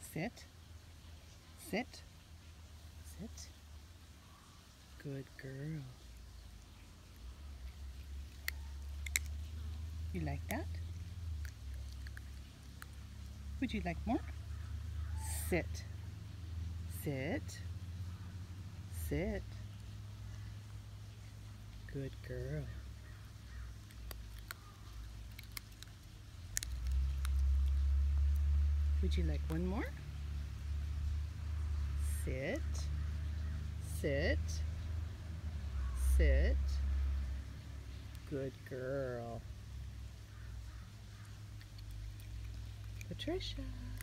Sit. Sit. Sit. Good girl. You like that? Would you like more? Sit. Sit. Sit. Good girl. Would you like one more? Sit. Sit. Sit. Good girl. Patricia.